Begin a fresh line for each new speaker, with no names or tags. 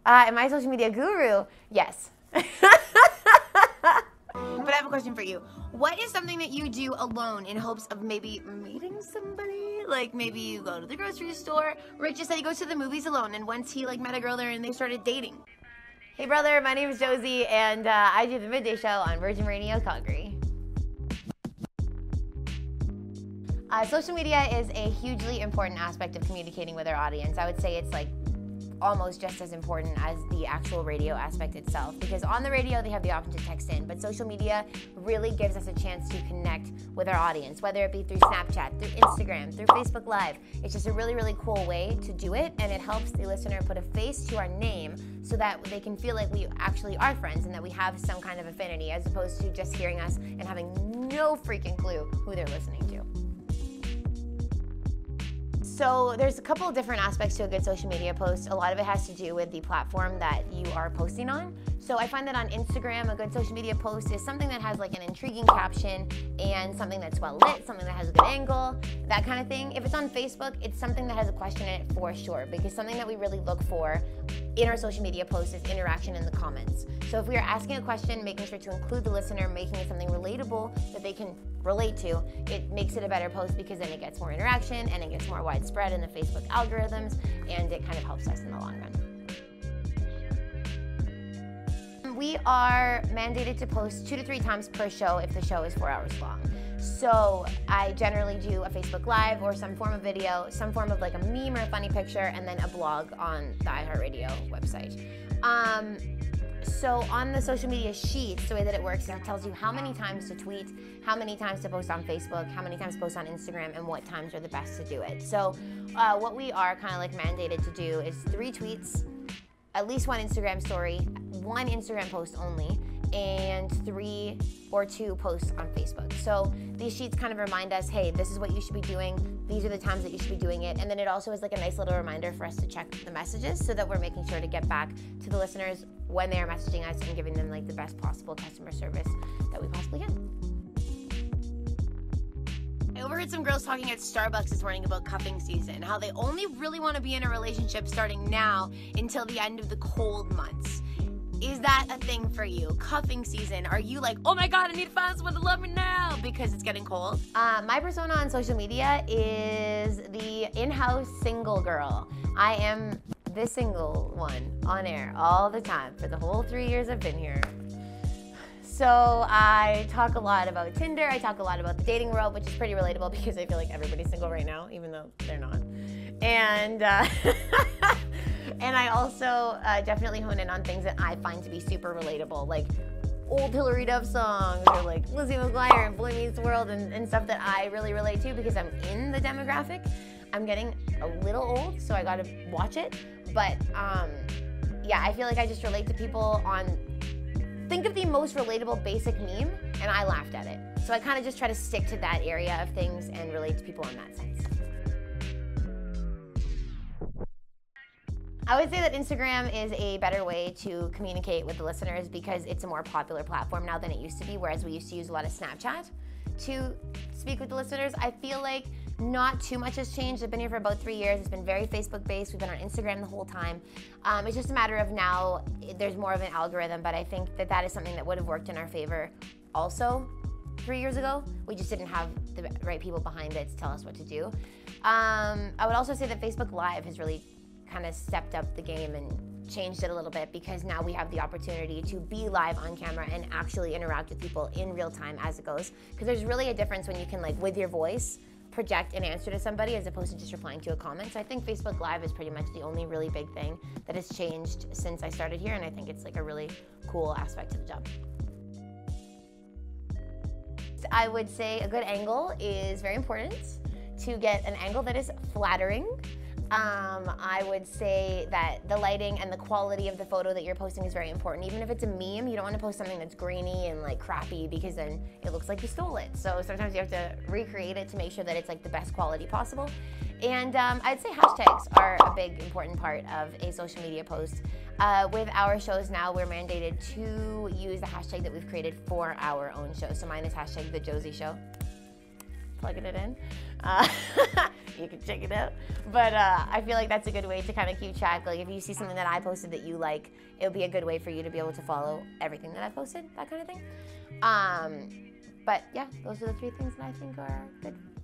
Am I a social media guru? Yes.
But I have a question for you. What is something that you do alone in hopes of maybe meeting somebody? Like maybe you go to the grocery store. Rick just said he goes to the movies alone, and once he met a girl there and they started dating.
Hey brother, my name is Josie, and I do the Midday Show on Virgin Radio Calgary. Social media is a hugely important aspect of communicating with our audience. I would say it's like almost just as important as the actual radio aspect itself, because on the radio they have the option to text in, but social media really gives us a chance to connect with our audience, whether it be through Snapchat, through Instagram, through Facebook Live. It's just a really, really cool way to do it, and it helps the listener put a face to our name so that they can feel like we actually are friends and that we have some kind of affinity, as opposed to just hearing us and having no freaking clue who they're listening to. So there's a couple of different aspects to a good social media post. A lot of it has to do with the platform that you are posting on. So I find that on Instagram, a good social media post is something that has like an intriguing caption and something that's well lit, something that has a good angle, that kind of thing. If it's on Facebook, it's something that has a question in it for sure, because something that we really look for in our social media posts is interaction in the comments. So if we are asking a question, making sure to include the listener, making it something relatable that they can relate to, it makes it a better post, because then it gets more interaction and it gets more widespread in the Facebook algorithms, and it kind of helps us in the long run. We are mandated to post 2 to 3 times per show if the show is 4 hours long. So I generally do a Facebook Live or some form of video, some form of like a meme or a funny picture, and then a blog on the iHeartRadio website. So on the social media sheet, the way that it works is it tells you how many times to tweet, how many times to post on Facebook, how many times to post on Instagram, and what times are the best to do it. So what we are kind of like mandated to do is 3 tweets, at least 1 Instagram story, 1 Instagram post only, and 3 or 2 posts on Facebook. So these sheets kind of remind us, hey, this is what you should be doing, these are the times that you should be doing it, and then it also is like a nice little reminder for us to check the messages so that we're making sure to get back to the listeners when they are messaging us and giving them like the best possible customer service that we possibly can.
I overheard some girls talking at Starbucks this morning about cuffing season, how they only really want to be in a relationship starting now until the end of the cold months. Is that a thing for you? Cuffing season. Are you like, oh my God, I need to find someone to love me now because it's getting cold?
My persona on social media is the in-house single girl. I am the single one on air all the time for the whole 3 years I've been here. So I talk a lot about Tinder, I talk a lot about the dating world, which is pretty relatable because I feel like everybody's single right now, even though they're not. And and I also definitely hone in on things that I find to be super relatable, like old Hillary Duff songs, or like Lizzie McGuire and Boy Meets World, and stuff that I really relate to because I'm in the demographic. I'm getting a little old, so I gotta watch it. But yeah, I feel like I just relate to people on, think of the most relatable basic meme, and I laughed at it. So I kind of just try to stick to that area of things and relate to people in that sense. I would say that Instagram is a better way to communicate with the listeners because it's a more popular platform now than it used to be, whereas we used to use a lot of Snapchat to speak with the listeners. I feel like not too much has changed. I've been here for about 3 years. It's been very Facebook-based. We've been on Instagram the whole time. It's just a matter of now there's more of an algorithm, but I think that that is something that would have worked in our favor also 3 years ago. We just didn't have the right people behind it to tell us what to do. I would also say that Facebook Live has really kind of stepped up the game and changed it a little bit because now we have the opportunity to be live on camera and actually interact with people in real time as it goes. Because there's really a difference when you can, like, with your voice, project an answer to somebody as opposed to just replying to a comment. So I think Facebook Live is pretty much the only really big thing that has changed since I started here, and I think it's like a really cool aspect of the job. I would say a good angle is very important. To get an angle that is flattering, I would say that the lighting and the quality of the photo that you're posting is very important. Even if it's a meme, you don't want to post something that's grainy and like crappy because then it looks like you stole it. So sometimes you have to recreate it to make sure that it's like the best quality possible. And I'd say hashtags are a big important part of a social media post. With our shows now, we're mandated to use the hashtag that we've created for our own show. So mine is hashtag The Josie Show. Plugging it in. you can check it out. But I feel like that's a good way to kind of keep track. Like if you see something that I posted that you like, it would be a good way for you to be able to follow everything that I posted, that kind of thing. But yeah, those are the 3 things that I think are good.